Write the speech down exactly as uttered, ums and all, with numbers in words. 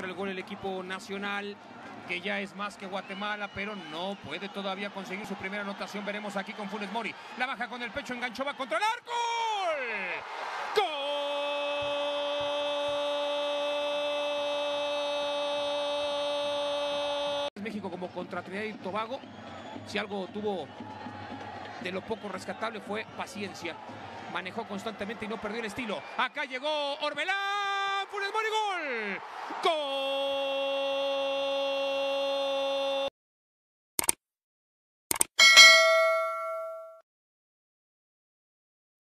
encuentra el gol el equipo nacional, que ya es más que Guatemala, pero no puede todavía conseguir su primera anotación. Veremos aquí con Funes Mori. La baja con el pecho, enganchó, va contra el arco. ¡Gol! ¡Gol! México como contra Trinidad y Tobago, si algo tuvo de lo poco rescatable fue paciencia. Manejó constantemente y no perdió el estilo. Acá llegó Orbelán. Funes Mori, gol.